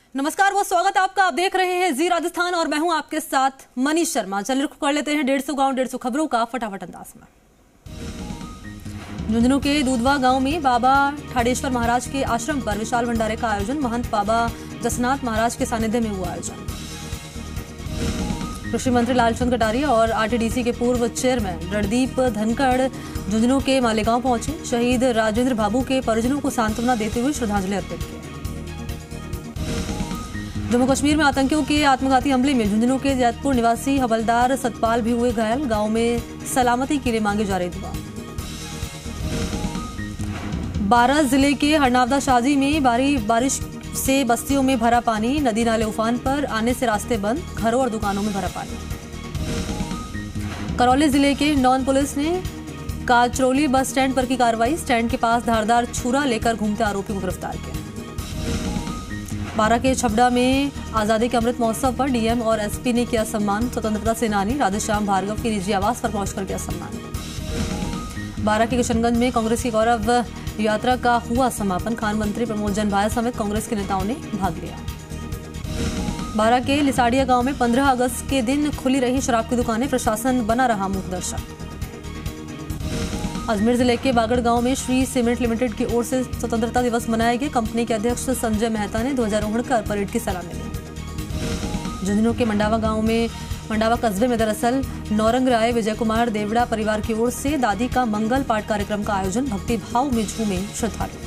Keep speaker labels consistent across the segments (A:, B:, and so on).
A: नमस्कार, बहुत स्वागत है आपका। आप देख रहे हैं जी राजस्थान और मैं हूं आपके साथ मनीष शर्मा। चलिए रुख कर लेते हैं 150 गांव 150 खबरों का फटाफट अंदाज में। झुंझुनू के दूधवा गांव में बाबा ठाडेश्वर महाराज के आश्रम पर विशाल भंडारे का आयोजन। महंत बाबा जसनाथ महाराज के सानिध्य में हुआ आयोजन। कृषि मंत्री लालचंद कटारिया और आरटीडीसी के पूर्व चेयरमैन रणदीप धनखड़ झुंझुनू के मालेगांव पहुंचे। शहीद राजेंद्र बाबू के परिजनों को सांत्वना देते हुए श्रद्धांजलि अर्पित की। जम्मू कश्मीर में आतंकियों के आत्मघाती हमले में झुंझुनू के जैतपुर निवासी हवलदार सतपाल भी हुए घायल। गांव में सलामती के लिए मांगी जा रही दुआ। बारां जिले के हरनावदा शाजी में भारी बारिश से बस्तियों में भरा पानी। नदी नाले उफान पर आने से रास्ते बंद। घरों और दुकानों में भरा पानी। करौली जिले के हिंडौन पुलिस ने काचरौली बस स्टैंड पर की कार्रवाई। स्टैंड के पास धारदार छुरा लेकर घूमते आरोपी को गिरफ्तार किया। बारां के छबड़ा में आजादी के अमृत महोत्सव पर डीएम और एसपी ने किया सम्मान। स्वतंत्रता सेनानी राधेश्याम भार्गव के निजी आवास पर पहुंचकर किया सम्मान। बारां के किशनगंज में कांग्रेस की गौरव यात्रा का हुआ समापन। खान मंत्री प्रमोद जन समेत कांग्रेस के नेताओं ने भाग लिया। बारां के लिसाड़िया गांव में 15 अगस्त के दिन खुली रही शराब की दुकानें। प्रशासन बना रहा मूकदर्शक। अजमेर जिले के बागड़ गांव में श्री सीमेंट लिमिटेड की ओर से स्वतंत्रता दिवस मनाया गया। कंपनी के अध्यक्ष संजय मेहता ने ध्वजारोहण कर परेड की सलामी ली। झुंझुनू के मंडावा कस्बे में दरअसल नौरंग राय विजय कुमार देवड़ा परिवार की ओर से दादी का मंगल पाठ कार्यक्रम का आयोजन। भक्ति भाव में झूमे श्रद्धालु।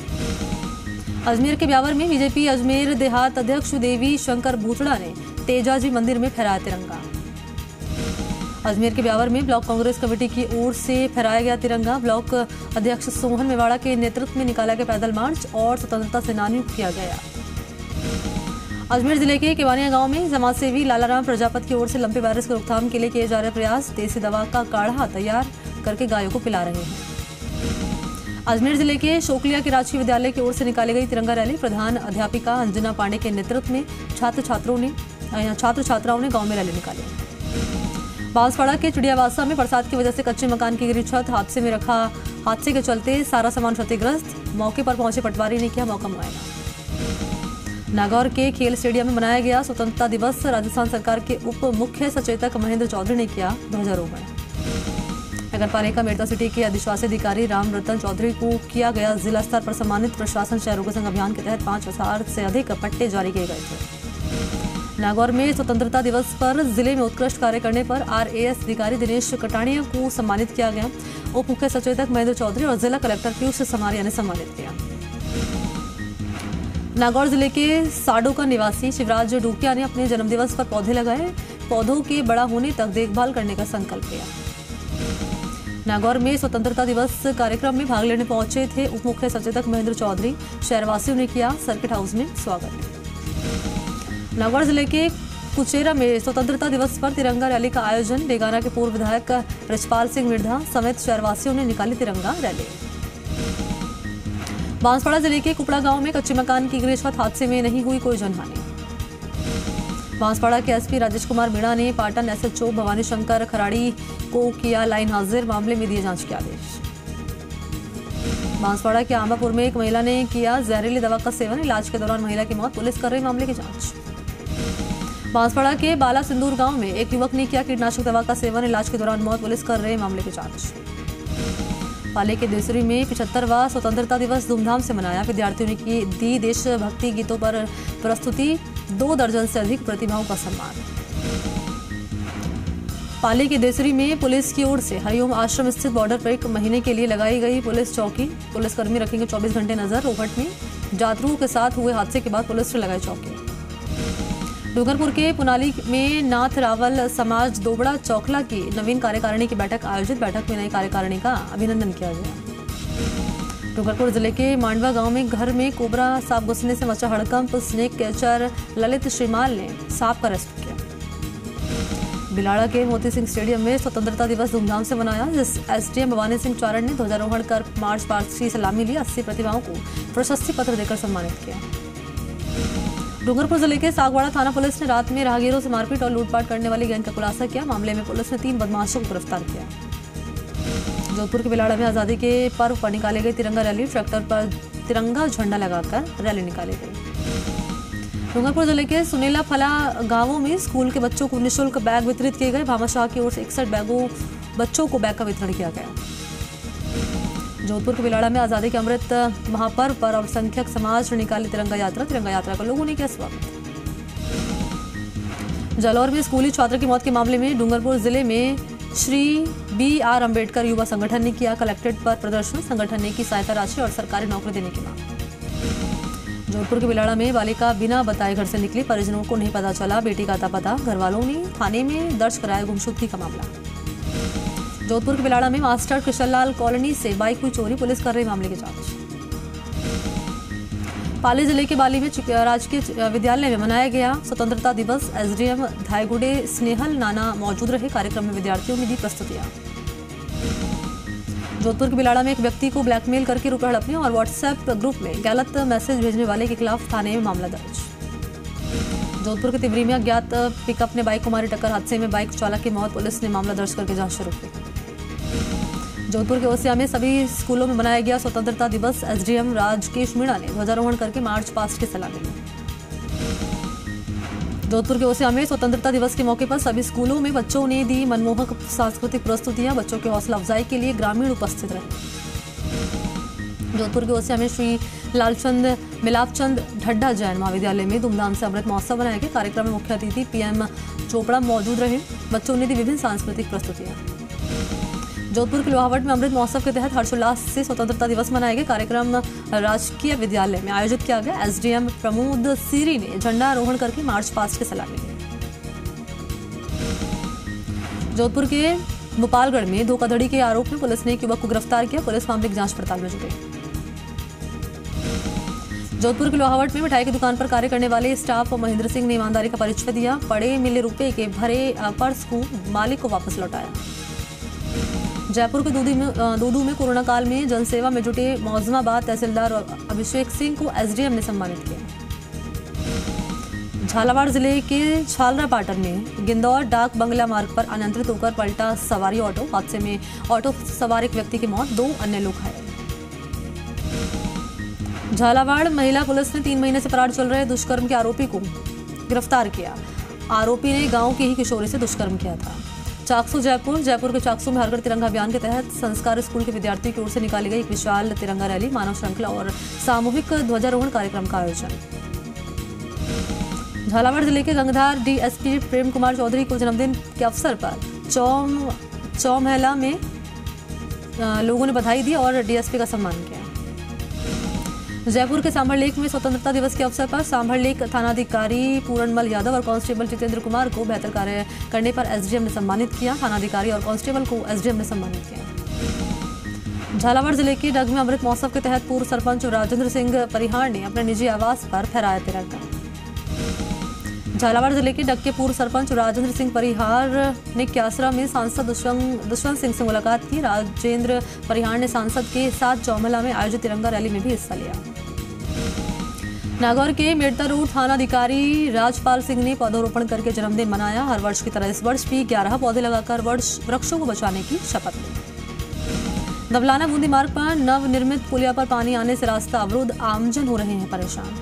A: अजमेर के ब्यावर में बीजेपी अजमेर देहात अध्यक्ष देवी शंकर बूचड़ा ने तेजाजी मंदिर में फहराया तिरंगा। अजमेर के ब्यावर में ब्लॉक कांग्रेस कमेटी की ओर से फहराया गया तिरंगा। ब्लॉक अध्यक्ष सोहन मेवाड़ा के नेतृत्व में निकाला गया पैदल मार्च और स्वतंत्रता सेनानियों को किया गया। अजमेर जिले के केवानिया गांव में समाज सेवी लालाराम प्रजापत की ओर से लंपे वायरस की रोकथाम के लिए किए जा रहे प्रयास। देसी दवा का काढ़ा तैयार करके गायों को पिला रहे हैं। अजमेर जिले के शोकलिया के राजकीय विद्यालय की ओर से निकाली गई तिरंगा रैली। प्रधान अध्यापिका अंजना पांडे के नेतृत्व में छात्र छात्राओं ने गाँव में रैली निकाली। बांसवाड़ा के चिड़ियावासा में बरसात की वजह से कच्चे मकान की गिरी छत। हादसे के चलते सारा सामान क्षतिग्रस्त। मौके पर पहुंचे पटवारी ने किया मौका मुआयना। नागौर के खेल स्टेडियम में मनाया गया स्वतंत्रता दिवस। राजस्थान सरकार के उप मुख्य सचेतक महेंद्र चौधरी ने किया ध्वजारोहण। नगरपालिका मेड़ता सिटी के अधिशासी अधिकारी राम रतन चौधरी को किया गया जिला स्तर पर सम्मानित। प्रशासन शहरों संघ अभियान के तहत 5000 से अधिक पट्टे जारी किए गए थे। नागौर में स्वतंत्रता दिवस पर जिले में उत्कृष्ट कार्य करने पर आरएएस अधिकारी दिनेश कटानिया को सम्मानित किया गया। उप मुख्य सचेतक महेंद्र चौधरी और जिला कलेक्टर पीयूष समारिया ने सम्मानित किया। नागौर जिले के साडो का निवासी शिवराज डूकिया ने अपने जन्मदिवस पर पौधे लगाए। पौधों के बड़ा होने तक देखभाल करने का संकल्प लिया। नागौर में स्वतंत्रता दिवस कार्यक्रम में भाग लेने पहुंचे थे उप मुख्य सचेतक महेंद्र चौधरी। शहरवासियों ने किया सर्किट हाउस में स्वागत। नागौर जिले के कुचेरा में स्वतंत्रता दिवस पर तिरंगा रैली का आयोजन। बेगाना के पूर्व विधायक रिचपाल सिंह मिर्धा समेत शहरवासियों ने निकाली तिरंगा रैली। बांसवाड़ा जिले के कुपड़ा गांव में कच्चे मकान की गिरी छत। हादसे में नहीं हुई कोई जनहानि। बांसवाड़ा के एसपी राजेश कुमार मीणा ने पाटन एसएचओ भवानी शंकर खराड़ी को किया लाइन हाजिर। मामले में दिए जांच के आदेश। बांसवाड़ा के आंबापुर में एक महिला ने किया जहरीली दवा का सेवन। इलाज के दौरान महिला की मौत। पुलिस कर रही मामले की जांच। बांसवाड़ा के बाला सिंदूर गांव में एक युवक ने किया कीटनाशक दवा का सेवन। इलाज के दौरान मौत। पुलिस कर रहे मामले की जांच। पाले के देसरी में 75वां स्वतंत्रता दिवस धूमधाम से मनाया। विद्यार्थियों ने दी देशभक्ति गीतों पर प्रस्तुति। 2 दर्जन से अधिक प्रतिभाओं का सम्मान। पाली के देसरी में पुलिस की ओर से हरिओम आश्रम स्थित बॉर्डर पर 1 महीने के लिए लगाई गई पुलिस चौकी। पुलिसकर्मी रखेंगे 24 घंटे नजर। रोहट में जातरुओं के साथ हुए हादसे के बाद पुलिस ने लगाई चौकी। डूंगरपुर के पुनाली में नाथ रावल समाज दोबड़ा चौखला की नवीन कार्यकारिणी की बैठक आयोजित। बैठक में नई कार्यकारिणी का अभिनंदन किया गया। डूंगरपुर जिले के मांडवा गांव में घर में कोबरा सांप घुसने से मचा हड़कंप। स्नेक कैचर ललित श्रीमाल ने सांप का रेस्क्यू किया। बिलाड़ा के मोती सिंह स्टेडियम में स्वतंत्रता दिवस धूमधाम से मनाया। एसडीएम भवानी सिंह चारण ने ध्वजारोहण कर मार्च पास्ट की सलामी ली। 80 प्रतिभाओं को प्रशस्ति पत्र देकर सम्मानित किया। डूंगरपुर जिले के सागवाड़ा थाना पुलिस ने रात में राहगीरों से मारपीट और लूटपाट करने वाली गैंग का खुलासा किया। मामले में पुलिस ने 3 बदमाशों को गिरफ्तार किया। जोधपुर के बिलाड़ा में आजादी के पर्व पर निकाली गई तिरंगा रैली। ट्रैक्टर पर तिरंगा झंडा लगाकर रैली निकाली गई। डूंगरपुर जिले के सुनेला फला गांवों में स्कूल के बच्चों को निःशुल्क बैग वितरित किए गए। भामाशाह की ओर से 61 बच्चों को बैग का वितरण किया गया। जोधपुर के बिलाड़ा में आजादी के अमृत महापर्व पर अल्पसंख्यक समाज ने निकाली तिरंगा यात्रा का लोगों ने किया स्वागत। जालौर में स्कूली छात्र की मौत के मामले में डूंगरपुर जिले में श्री BR अम्बेडकर युवा संगठन ने किया कलेक्ट्रेट पर प्रदर्शन। संगठन ने की सहायता राशि और सरकारी नौकरी देने की मांग। जोधपुर के बिलाड़ा में बालिका बिना बताए घर से निकली, परिजनों को नहीं पता चला बेटी का अता पता। घर वालों ने थाने में दर्ज कराया गुमशुदगी का मामला। जोधपुर के बिलाड़ा में मास्टर किशनलाल कॉलोनी से बाइक हुई चोरी, पुलिस कर रही मामले की जांच। पाली जिले के बाली में राजकीय विद्यालय में मनाया गया स्वतंत्रता दिवस। SDM धायगुडे स्नेहल नाना मौजूद रहे। कार्यक्रम में विद्यार्थियों ने दी प्रस्तुतियां। जोधपुर के बिलाड़ा में एक व्यक्ति को ब्लैकमेल करके रुपए हड़पने और व्हाट्सएप ग्रुप में गलत मैसेज भेजने वाले के खिलाफ थाने में मामला दर्ज। जोधपुर के तिवरी में अज्ञात पिकअप ने बाइक को मारी टक्कर, हादसे में बाइक चालक की मौत। पुलिस ने मामला दर्ज करके जांच शुरू की। जोधपुर के ओसिया में सभी स्कूलों में मनाया गया स्वतंत्रता दिवस। SDM राजकेश मीणा ने ध्वजारोहण करके मार्च पास्ट की सलामी ली। जोधपुर के ओसिया में स्वतंत्रता दिवस के मौके पर सभी स्कूलों में बच्चों ने दी मनमोहक सांस्कृतिक प्रस्तुतियां। बच्चों के हौसला अफजाई के लिए ग्रामीण उपस्थित रहे। जोधपुर के ओसिया में श्री लालचंद मिलापचंद ढड्डा जैन महाविद्यालय में धूमधाम से अमृत महोत्सव मनाया गया। कार्यक्रम में मुख्य अतिथि PM चोपड़ा मौजूद रहे। बच्चों ने दी विभिन्न सांस्कृतिक प्रस्तुतियां। जोधपुर के लोहावट में अमृत महोत्सव के तहत हर्षोल्लास से स्वतंत्रता दिवस मनाया गया। कार्यक्रम राजकीय विद्यालय में आयोजित किया गया। SDM प्रमोद सीरी ने झंडारोहण करके मार्च पास्ट की सलामी ली। जोधपुर के गोपालगढ़ में धोखाधड़ी के आरोप में पुलिस ने एक युवक को गिरफ्तार किया। पुलिस मामले की जांच पड़ताल में जुटी। जोधपुर के लोहावट में मिठाई की दुकान पर कार्य करने वाले स्टाफ महेंद्र सिंह ने ईमानदारी का परिचय दिया। पड़े मिले रुपए के भरे पर्स को मालिक को वापस लौटाया। जयपुर के दूदू में कोरोना काल में जनसेवा में जुटे मौजमाबाद तहसीलदार अभिषेक सिंह को SDM ने सम्मानित किया। झालावाड़ जिले के छालरा पाटन में गिंदौर डाक बंगला मार्ग पर अनियंत्रित होकर पलटा सवारी ऑटो। हादसे में ऑटो सवार एक व्यक्ति की मौत, 2 अन्य लोग घायल। झालावाड़ महिला पुलिस ने 3 महीने से फरार चल रहे दुष्कर्म के आरोपी को गिरफ्तार किया। आरोपी ने गांव की ही किशोरी से दुष्कर्म किया था। चाकसू जयपुर के चाकसू में हर घर तिरंगा अभियान के तहत संस्कार स्कूल के विद्यार्थियों की ओर से निकाली गई एक विशाल तिरंगा रैली, मानव श्रृंखला और सामूहिक ध्वजारोहण कार्यक्रम का आयोजन। झालावाड़ जिले के गंगधार DSP प्रेम कुमार चौधरी को जन्मदिन के अवसर पर चौमहला में लोगों ने बधाई दी और DSP का सम्मान किया। जयपुर के सांभर लेक में स्वतंत्रता दिवस के अवसर पर सांभर लेक थानाधिकारी पूरणमल यादव और कांस्टेबल जितेंद्र कुमार को बेहतर कार्य करने पर SDM ने सम्मानित किया। थानाधिकारी और कांस्टेबल को SDM ने सम्मानित किया। झालावाड़ जिले के डग में अमृत महोत्सव के तहत पूर्व सरपंच राजेंद्र सिंह परिहार ने अपने निजी आवास पर फहराया तिरंगा। झालावाड़ जिले के डग के पूर्व सरपंच राजेंद्र सिंह परिहार ने क्यासरा में सांसद दुष्यंत सिंह से मुलाकात की। राजेंद्र परिहार ने सांसद के साथ चौमहला में आयोजित तिरंगा रैली में भी हिस्सा लिया। नागौर के मेड़ता रोड थानाधिकारी राजपाल सिंह ने पौधरोपण करके जन्मदिन मनाया। हर वर्ष की तरह इस वर्ष भी 11 पौधे लगाकर वृक्षों को बचाने की शपथ ली। दबलाना बूंदी मार्ग पर नवनिर्मित पुलिया पर पानी आने से रास्ता अवरुद्ध, आमजन हो रहे हैं परेशान।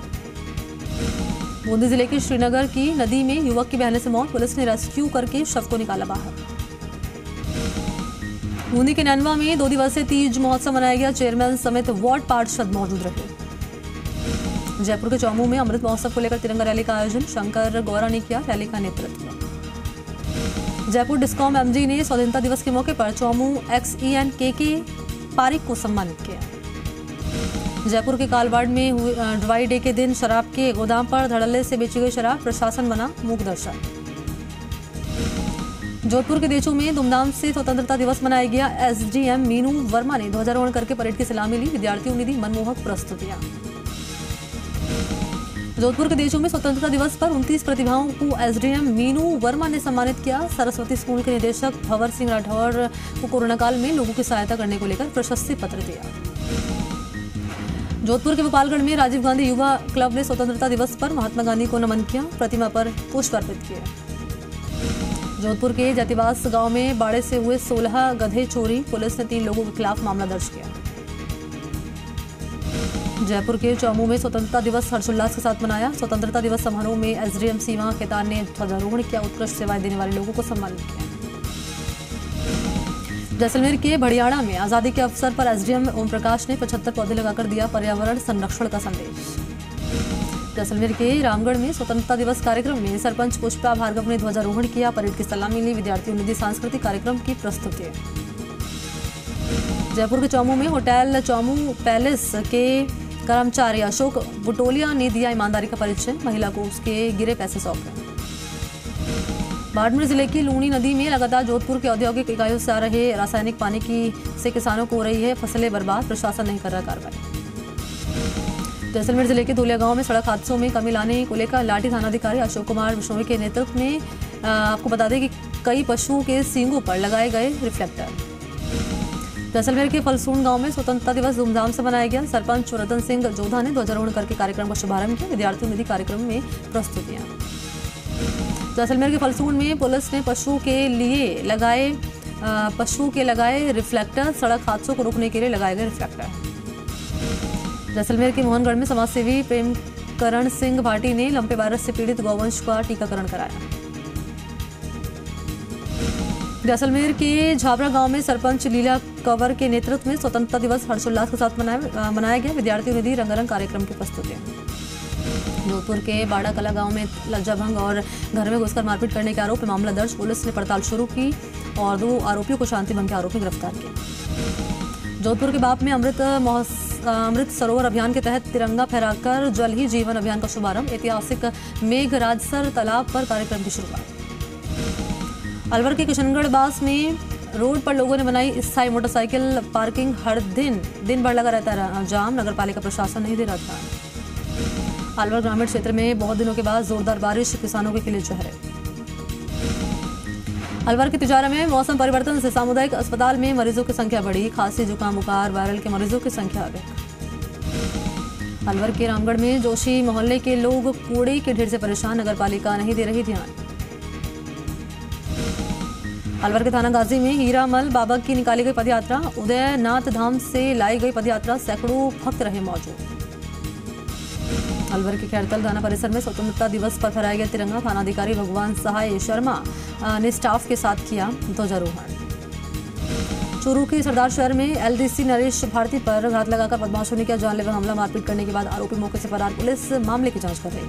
A: बूंदी जिले के श्रीनगर की नदी में युवक की बहने से मौत, पुलिस ने रेस्क्यू करके शव को निकाला बाहर। बूंदी के नैनवा में 2 दिवसीय तीज महोत्सव मनाया गया। चेयरमैन समेत वार्ड पार्षद मौजूद रहे। जयपुर के चौमू में अमृत महोत्सव को लेकर तिरंगा रैली का आयोजन शंकर गौरा ने किया। रैली का नेतृत्व जयपुर डिस्कॉम MD ने स्वतंत्रता दिवस के मौके पर चौमू XEN KK पारिक को सम्मानित किया। जयपुर के कालवाड़ में ड्राई डे के दिन शराब के गोदाम पर धड़ल्ले से बेची गई शराब, प्रशासन बना मूकदर्शन। जोधपुर के देचू में धूमधाम से स्वतंत्रता दिवस मनाया गया। SDM मीनू वर्मा ने ध्वजारोहण करके परेड की सलामी ली। विद्यार्थियों ने दी मनमोहक प्रस्तुतियां। जोधपुर के देचू में स्वतंत्रता दिवस पर 29 प्रतिभाओं को SDM मीनू वर्मा ने सम्मानित किया। सरस्वती स्कूल के निदेशक भंवर सिंह राठौर को कोरोना काल में लोगों की सहायता करने को लेकर प्रशस्ति पत्र दिया। जोधपुर के गोपालगढ़ में राजीव गांधी युवा क्लब ने स्वतंत्रता दिवस पर महात्मा गांधी को नमन किया, प्रतिमा पर पुष्प अर्पित किए। जोधपुर के जातिवास गांव में बाड़े से हुए 16 गधे चोरी, पुलिस ने 3 लोगों के खिलाफ मामला दर्ज किया। जयपुर के चौमू में स्वतंत्रता दिवस हर्षोल्लास के साथ मनाया। स्वतंत्रता दिवस समारोह में एसडीएम सीमा खेतान ने ध्वजारोहण किया। उत्कृष्ट सेवाएं देने वाले लोगों को सम्मानित किया। जैसलमेर के भड़ियाड़ा में आजादी के अवसर पर एसडीएम ओम प्रकाश ने 75 पौधे लगाकर दिया पर्यावरण संरक्षण का संदेश। जैसलमेर के रामगढ़ में स्वतंत्रता दिवस कार्यक्रम में सरपंच पुष्पा भार्गव ने ध्वजारोहण किया। परेड की सलामी ली। विद्यार्थियों ने दी सांस्कृतिक कार्यक्रम की प्रस्तुति। जयपुर के चौमू में होटल चौमू पैलेस के कर्मचारी अशोक बुटोलिया ने दिया ईमानदारी का परिचय। महिला को उसके गिरे पैसे सौंपे। बाड़मेर जिले की लूणी नदी में लगातार जोधपुर की औद्योगिक इकाइयों से आ रहे रासायनिक पानी से किसानों को हो रही है फसलें बर्बाद। प्रशासन नहीं कर रहा कार्रवाई। जैसलमेर जिले के धुलिया गांव में सड़क हादसों में कमी लाने को लेकर लाठी थानाधिकारी अशोक कुमार बिश्नोई के नेतृत्व में आपको बता दें कि कई पशुओं के सींगों पर लगाए गए रिफ्लेक्टर। जैसलमेर के फलसून गांव में स्वतंत्रता दिवस धूमधाम से मनाया गया। सरपंच रतन सिंह जोधा ने ध्वजारोहण करके कार्यक्रम का शुभारंभ किया। विद्यार्थियों ने दी कार्यक्रम में प्रस्तुतियां। जैसलमेर के फलसून में पुलिस ने पशुओं के लगाए रिफ्लेक्टर। सड़क हादसों को रोकने के लिए लगाए गए रिफ्लेक्टर। जैसलमेर के मोहनगढ़ में समाजसेवी प्रेमकरण सिंह भाटी ने लंपे वायरस से पीड़ित गौवंश का टीकाकरण कराया। जैसलमेर के झाबरा गांव में सरपंच लीला कंवर के नेतृत्व में स्वतंत्रता दिवस हर्षोल्लास के साथ मनाया गया। विद्यार्थियों ने दी रंगारंग कार्यक्रम की प्रस्तुतियां। जोधपुर के बाड़ा कला गांव में लज्जाभंग और घर में घुसकर मारपीट करने के आरोप में मामला दर्ज। पुलिस ने पड़ताल शुरू की और 2 आरोपियों को शांति भंग के आरोप में गिरफ्तार किया। जोधपुर के बाप में अमृत सरोवर अभियान के तहत तिरंगा फहराकर जल ही जीवन अभियान का शुभारंभ। ऐतिहासिक मेघराजसर तालाब पर कार्यक्रम की शुरुआत। अलवर के किशनगढ़ बास में रोड पर लोगों ने बनाई स्थायी मोटरसाइकिल पार्किंग। हर दिन भर लगा रहता है जाम। नगर पालिका प्रशासन नहीं दे रहा था। अलवर ग्रामीण क्षेत्र में बहुत दिनों के बाद जोरदार बारिश किसानों के खिले चेहरे। अलवर के तिजारा में मौसम परिवर्तन से सामुदायिक अस्पताल में मरीजों की संख्या बढ़ी। खांसी जुकाम बुखार वायरल के मरीजों की संख्या अधिक। अलवर के रामगढ़ में जोशी मोहल्ले के लोग कूड़े के ढेर से परेशान। नगर पालिका नहीं दे रही ध्यान। अलवर के थाना गाजी में हीरामल बाबा की निकाली गई पदयात्रा। उदयनाथ धाम से लाई गई पदयात्रा। सैकड़ों भक्त रहे मौजूद। अलवर के खैरतल थाना परिसर में स्वतंत्रता दिवस पर फहराया गया तिरंगा। थानाधिकारी भगवान सहाय शर्मा ने स्टाफ के साथ किया ध्वजारोहण। चूरू के सरदार शहर में एलडीसी नरेश भारती पर घात लगाकर बदमाशों ने किया जानलेवा हमला। मारपीट करने के बाद आरोपी मौके से फरार। पुलिस मामले की जांच कर रही है।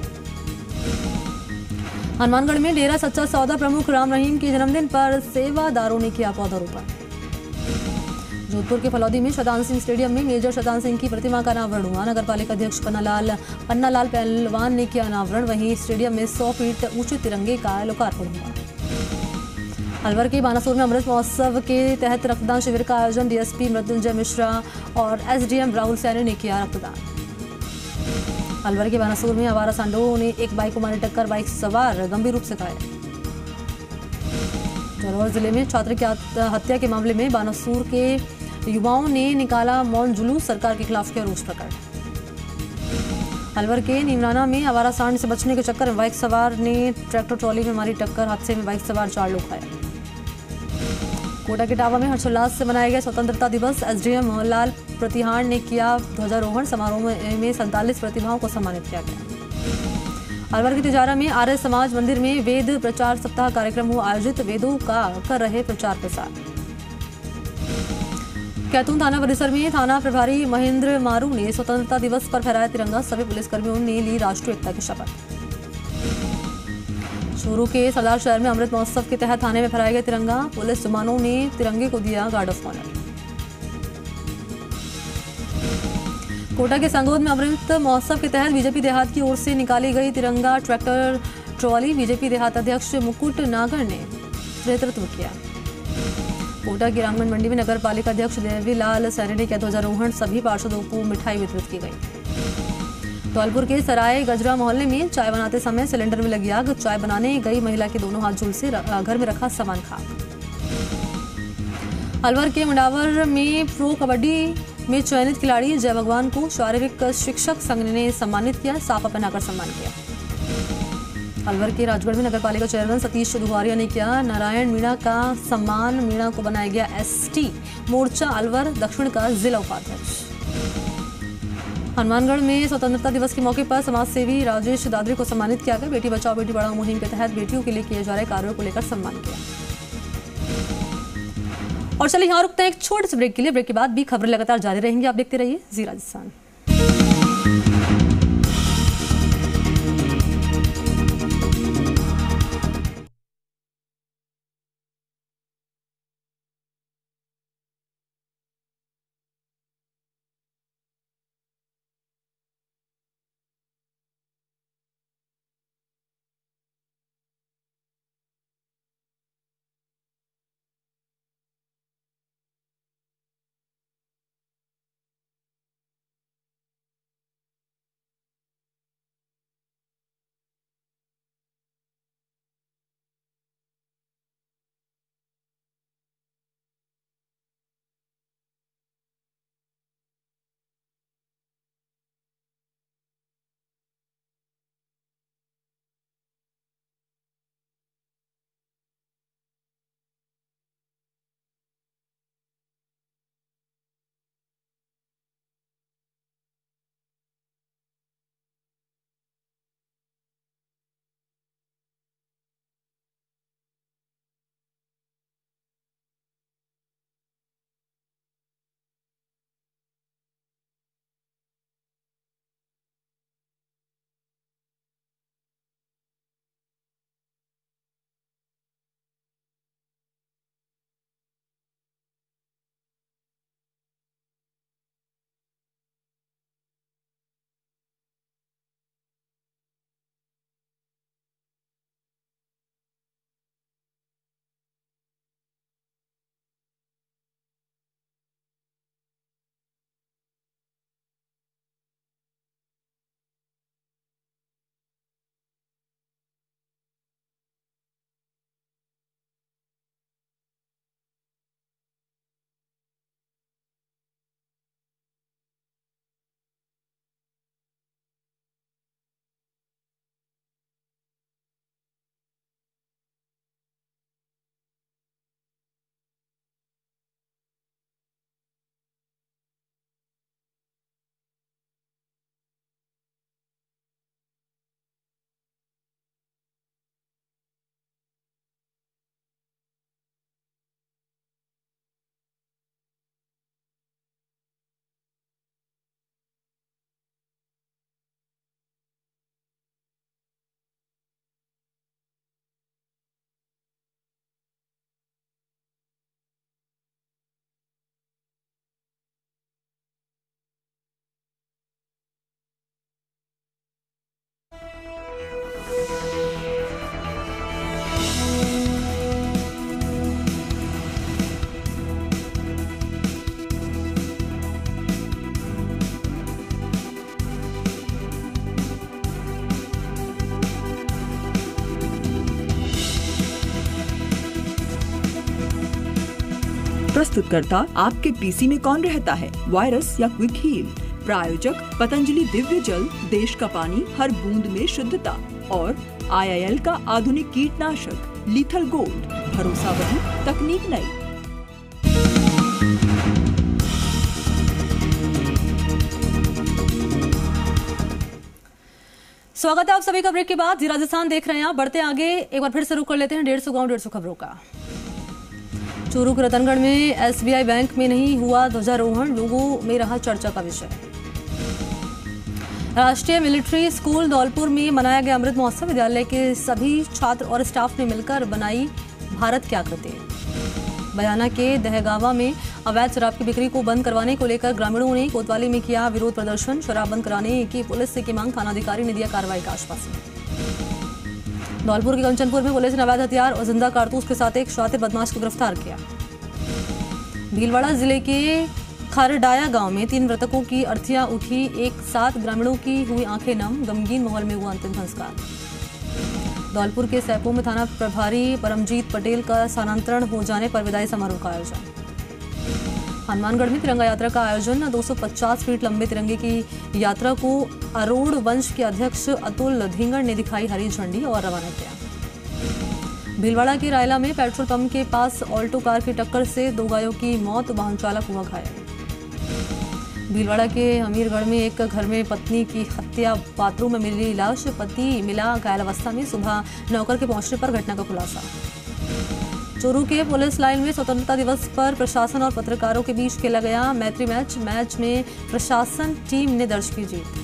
A: हनुमानगढ़ में डेरा सच्चा सौदा प्रमुख राम रहीम के जन्मदिन पर सेवादारों ने किया पौधारोपण। जोधपुर के फलौदी में शतान सिंह स्टेडियम में मेजर शतान सिंह की प्रतिमा का अनावरण हुआ। नगर पालिका अध्यक्ष पन्नालाल पहलवान ने किया अनावरण। वहीं स्टेडियम में 100 फीट ऊंचे तिरंगे का लोकार्पण हुआ। अलवर के बानासुर में अमृत महोत्सव के तहत रक्तदान शिविर का आयोजन। डीएसपी मृत्युंजय मिश्रा और एसडीएम राहुल सैनी ने किया रक्तदान। अलवर के बानासुर में आवारा सांडों ने एक बाइक को मारी टक्कर। बाइक सवार गंभीर रूप से घायल। झालावाड़ जिले में छात्र की हत्या के मामले में बानासुर के युवाओं ने निकाला मौन जुलूस। सरकार के खिलाफ किया रोष प्रकट। अलवर के नीमराना में आवारा सांड से बचने के चक्कर में बाइक सवार ने ट्रैक्टर ट्रॉली में मारी टक्कर। हादसे में बाइक सवार 4 लोग घायल। कोटा के टावा में हर्षोल्लास से मनाया गया स्वतंत्रता दिवस। एसडीएम मोहनलाल प्रतिहार ने किया ध्वजारोहण। समारोह में 47 प्रतिभाओं को सम्मानित किया गया। अलवर के तिजारा में आर्य समाज मंदिर में वेद प्रचार सप्ताह कार्यक्रम हुआ आयोजित। वेदों का कर रहे प्रचार प्रसार। कैथून थाना परिसर में थाना प्रभारी महेंद्र मारू ने स्वतंत्रता दिवस पर फहराया तिरंगा। सभी पुलिसकर्मियों ने ली राष्ट्रीय एकता की शपथ। चूरू के सरदार शहर में अमृत महोत्सव के तहत थाने में फहराया गया तिरंगा। पुलिस जवानों ने तिरंगे को दिया गार्ड ऑफ ऑनर। कोटा के संगोद में अमृत महोत्सव के तहत बीजेपी देहात की ओर से निकाली गई तिरंगा ट्रैक्टर ट्रॉली। बीजेपी देहात अध्यक्ष मुकुट नागर ने नेतृत्व किया। कोटा की रामगढ़ मंडी में नगर पालिका अध्यक्ष देवीलाल सैनी ने किया ध्वजारोहण। सभी पार्षदों को मिठाई वितरित की गई। धौलपुर के सराय गजरा मोहल्ले में चाय बनाते समय सिलेंडर में लगी आग। चाय बनाने गई महिला के दोनों हाथ झुलसे। घर में रखा सामान खाक। अलवर के मंडावर में प्रो कबड्डी में चयनित खिलाड़ी जय भगवान को शारीरिक शिक्षक संघ ने सम्मानित किया। साफा पहनाकर सम्मान किया। अलवर के राजगढ़ में नगर पालिका चेयरमैन सतीश दुहारिया ने किया नारायण मीणा का सम्मान। मीणा को बनाया गया एसटी मोर्चा अलवर दक्षिण का जिला उपाध्यक्ष। हनुमानगढ़ में स्वतंत्रता दिवस के मौके पर समाज सेवी राजेश दादरी को सम्मानित किया गया। बेटी बचाओ बेटी पढ़ाओ मुहिम के तहत बेटियों के लिए किए जा रहे कार्यों को लेकर सम्मान किया। और चलिए यहाँ रुकते हैं एक छोटे से ब्रेक के लिए। ब्रेक के बाद भी खबरें लगातार जारी रहेंगी, आप देखते रहिए जी राजस्थान।
B: प्रस्तुतकर्ता आपके पीसी में कौन रहता है, वायरस या क्विक हील। प्रायोजक पतंजलि दिव्य जल, देश का पानी हर बूंद में शुद्धता। और IIL का आधुनिक कीटनाशक लीथल गोल्ड, भरोसा वही तकनीक नई।
A: स्वागत है आप सभी का ब्रेक के बाद। जी राजस्थान देख रहे हैं आप। बढ़ते आगे, एक बार फिर से रुक कर लेते हैं 150 गांव 150 खबरों का। चूरू के रतनगढ़ में SBI बैंक में नहीं हुआ ध्वजारोहण, लोगों में रहा चर्चा का विषय। राष्ट्रीय मिलिट्री स्कूल धौलपुर में मनाया गया अमृत महोत्सव, विद्यालय के सभी छात्र और स्टाफ ने मिलकर बनाई भारत की आकृति। बयाना के दहगावा में अवैध शराब की बिक्री को बंद करवाने को लेकर ग्रामीणों ने कोतवाली में किया विरोध प्रदर्शन, शराब बंद कराने की पुलिस से की मांग, थानाधिकारी ने दिया कार्रवाई का आश्वासन। धौलपुर के कंचनपुर में पुलिस ने अवैध हथियार और जिंदा कारतूस के साथ एक शातिर बदमाश को गिरफ्तार किया। भीलवाड़ा जिले के खरडाया गांव में 3 मृतकों की अर्थियां उठी, एक साथ ग्रामीणों की हुई आंखें नम, गमगीन माहौल में हुआ अंतिम संस्कार। धौलपुर के सैपो में थाना प्रभारी परमजीत पटेल का स्थानांतरण हो जाने पर विदाई समारोह का आयोजन। हनुमानगढ़ में तिरंगा यात्रा का आयोजन, 250 फीट लंबे तिरंगे की यात्रा को अरोड़ वंश के अध्यक्ष अतुल धिंगड़ ने दिखाई हरी झंडी और रवाना किया। भीलवाड़ा के रायला में पेट्रोल पंप के पास ऑल्टो कार की टक्कर से 2 गायों की मौत, वाहन चालक हुआ घायल। भीलवाड़ा के अमीरगढ़ में एक घर में पत्नी की हत्या, बाथरूम में मिली लाश, पति मिला घायल अवस्था में, सुबह नौकर के पहुंचने पर घटना का खुलासा। चूरू के पुलिस लाइन में स्वतंत्रता दिवस पर प्रशासन और पत्रकारों के बीच खेला गया मैत्री मैच में प्रशासन टीम ने दर्ज की जीत।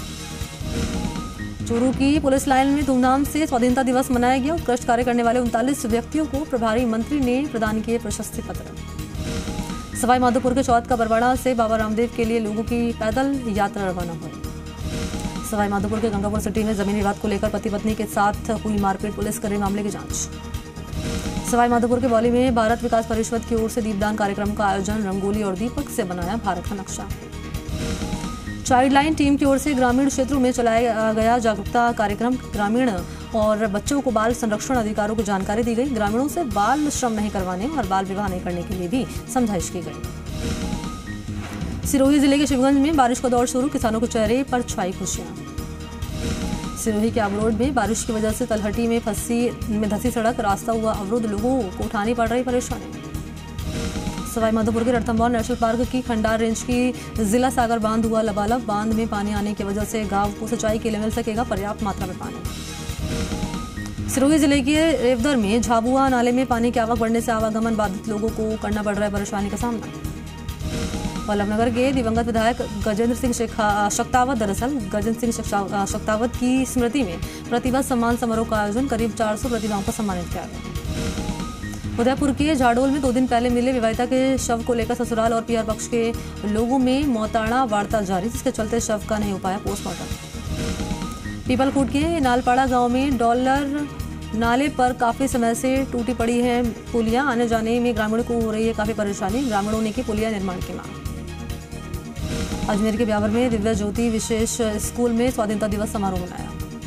A: चूरू की पुलिस लाइन में धूमधाम से स्वाधीनता दिवस मनाया गया। उत्कृष्ट कार्य करने वाले 39 व्यक्तियों को प्रभारी मंत्री ने प्रदान किए प्रशस्ति पत्र। सवाई माधोपुर के चौथ का बरवाड़ा से बाबा रामदेव के लिए लोगों की पैदल यात्रा रवाना हुई। सवाई माधोपुर के गंगापुर सिटी में जमीन विवाद को लेकर पति पत्नी के साथ हुई मारपीट, पुलिस कर रही मामले की जांच। सवाई माधोपुर के बौली में भारत विकास परिषद की ओर से दीपदान कार्यक्रम का आयोजन, रंगोली और दीपक से बनाया भारत का नक्शा। चाइल्ड लाइन टीम की ओर से ग्रामीण क्षेत्रों में चलाया गया जागरूकता कार्यक्रम, ग्रामीण और बच्चों को बाल संरक्षण अधिकारों की जानकारी दी गई। ग्रामीणों से बाल श्रम नहीं करवाने और बाल विवाह नहीं करने के लिए भी समझाइश की गई। सिरोही जिले के शिवगंज में बारिश का दौर शुरू, किसानों के चेहरे पर छाई खुशियां। सिरोही के अवरोड में बारिश की वजह से तलहटी में धंसी सड़क, रास्ता हुआ अवरुद्ध, लोगों को उठानी पड़ रही परेशानी। सवाई माधोपुर के रणथंभौर नेशनल पार्क की खंडार रेंज की जिला सागर बांध हुआ लबालब, बांध में पानी आने की वजह से गांव को सिंचाई के लिए मिल सकेगा पर्याप्त मात्रा में पानी। सिरोही जिले के रेवदर में झाबुआ नाले में पानी की आवक बढ़ने से आवागमन बाधित, लोगों को करना पड़ रहा है परेशानी का सामना। वल्लभनगर के दिवंगत विधायक गजेंद्र सिंह शक्तावत, दरअसल गजेंद्र सिंह शक्तावत की स्मृति में प्रतिभा सम्मान समारोह का आयोजन, करीब 400 प्रतिभाओं को सम्मानित किया गया। उदयपुर के झाडोल में 2 दिन पहले मिले विवाहिता के शव को लेकर ससुराल और पीआर पक्ष के लोगों में मौताड़ा वार्ता जारी, जिसके चलते शव का नहीं हो पाया पोस्टमार्टम। पीपलकूट के नालपाड़ा गांव में डॉलर नाले पर काफी समय से टूटी पड़ी है पुलिया, आने जाने में ग्रामीणों को हो रही है काफी परेशानी, ग्रामीणों ने की पुलिया निर्माण की मांग। अजमेर के ब्यावर में दिव्या ज्योति विशेष स्कूल में स्वाधीनता दिवस समारोह मनाया।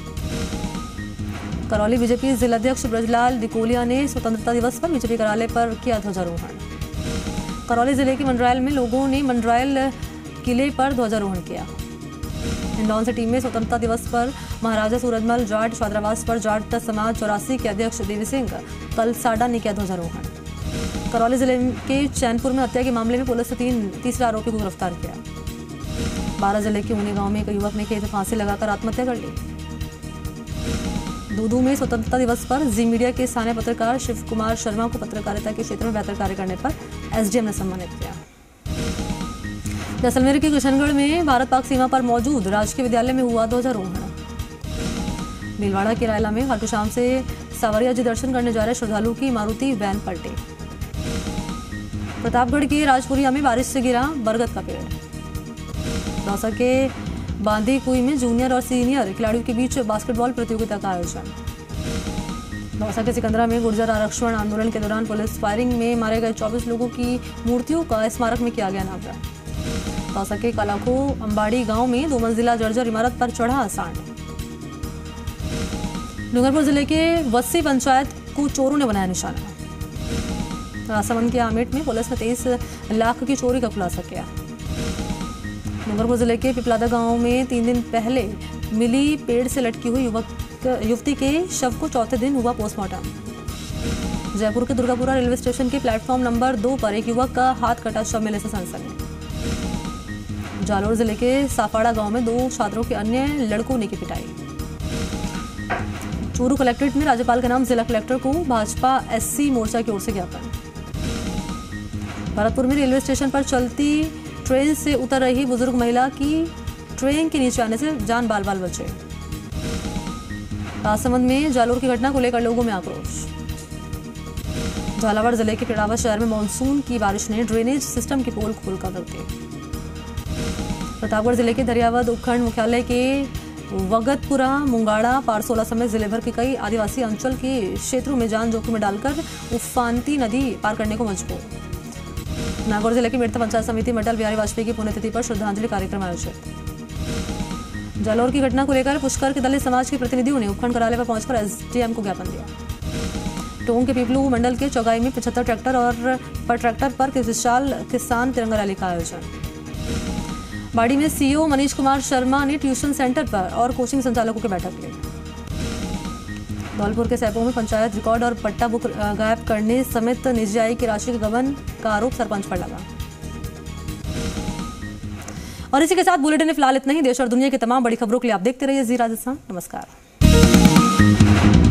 A: करौली बीजेपी जिलाध्यक्ष ब्रजलाल डिकोलिया ने स्वतंत्रता दिवस पर बीजेपी कार्यालय पर किया ध्वजारोहण। करौली जिले के मंडरायल में लोगों ने मंडरायल किले पर ध्वजारोहण किया। हिंडौन से टीम में स्वतंत्रता दिवस पर महाराजा सूरजमल जाट छात्रावास पर जाट समाज 84 के अध्यक्ष देवी सिंह कलसाडा ने किया ध्वजारोहण। करौली जिले के चैनपुर में हत्या के मामले में पुलिस ने तीसरे आरोपी को गिरफ्तार किया। 12 जिले के ऊनी गांव में एक युवक ने खेत में फांसी लगाकर आत्महत्या कर ली। दूदू में स्वतंत्रता दिवस पर जी मीडिया के स्थानीय पत्रकार शिव कुमार शर्मा को पत्रकारिता के क्षेत्र में बेहतर कार्य करने पर एसडीएम ने सम्मानित किया। जैसलमेर के किशनगढ़ में भारत पाक सीमा पर मौजूद राजकीय विद्यालय में हुआ ध्वजारोहण। भीलवाड़ा के रायला में खाटू श्याम से सावरिया जी दर्शन करने जा रहे श्रद्धालुओं की मारुति वैन पलटी। प्रतापगढ़ के राजपुरिया में बारिश से गिरा बरगद का पेड़। दौसा के बांदी कुई में जूनियर और सीनियर खिलाड़ियों के बीच बास्केटबॉल प्रतियोगिता का आयोजन। दौसा के सिकंदरा में गुर्जर आरक्षण आंदोलन के दौरान पुलिस फायरिंग में मारे गए 24 लोगों की मूर्तियों का स्मारक में किया गया अनावरण। दौसा के कालाखो अंबाड़ी गांव में 2 मंजिला जर्जर इमारत पर चढ़ा सांड। डूंगरपुर जिले के वस्सी पंचायत को चोरों ने बनाया निशाना। राजसमंद के आमेट में पुलिस ने 23 लाख की चोरी का खुलासा किया। डूंगरपुर जिले के पिपलादा गांव में 3 दिन पहले मिली पेड़ से लटकी हुई युवती के शव को चौथे दिन हुआ पोस्टमार्टम। जयपुर के दुर्गापुरा रेलवे स्टेशन के प्लेटफॉर्म नंबर 2 पर एक युवक का हाथ कटा शव मिलने से सनसनी। जालोर जिले के साफाड़ा गांव में 2 छात्रों के अन्य लड़कों ने की पिटाई। चूरू कलेक्ट्रेट में राज्यपाल के नाम जिला कलेक्टर को भाजपा एससी मोर्चा की ओर से ज्ञापन। भरतपुर में रेलवे स्टेशन पर चलती ट्रेन से उतर रही बुजुर्ग महिला की ट्रेन के नीचे आने से जान बाल बचे। राजसमंद में जालोर की घटना को लेकर लोगों में आक्रोश। झालावाड़ जिले के पिड़ावा शहर में मानसून की बारिश ने ड्रेनेज सिस्टम की पोल खोलकर रख दी। प्रतापगढ़ जिले के दरियावद उपखंड मुख्यालय के वगतपुरा, मुंगाड़ा, पारसोला समेत जिले भर के कई आदिवासी अंचल के क्षेत्रों में जान जोखिम में डालकर उफानती नदी पार करने को मजबूर। नागौर जिले की मेड़ता पंचायत समिति में अटल बिहारी वाजपेयी की पुण्यतिथि पर श्रद्धांजलि कार्यक्रम आयोजित। जालोर की घटना को लेकर पुष्कर के दलित समाज के प्रतिनिधियों ने उपखंड कार्यालय पर पहुंचकर एसडीएम को ज्ञापन दिया। टोंक के पीपलू मंडल के चौगाई में 75 ट्रैक्टर और ट्रैक्टर पर विशाल किसान तिरंगा रैली का आयोजन। बाड़ी में सीईओ मनीष कुमार शर्मा ने ट्यूशन सेंटर पर और कोचिंग संचालकों की बैठक ली। धौलपुर के सैपो में पंचायत रिकॉर्ड और पट्टा बुक गायब करने समेत निजी आय की राशि के गबन का आरोप सरपंच पर लगा। और इसी के साथ बुलेटिन में फिलहाल इतना ही। देश और दुनिया की तमाम बड़ी खबरों के लिए आप देखते रहिए जी राजस्थान। नमस्कार।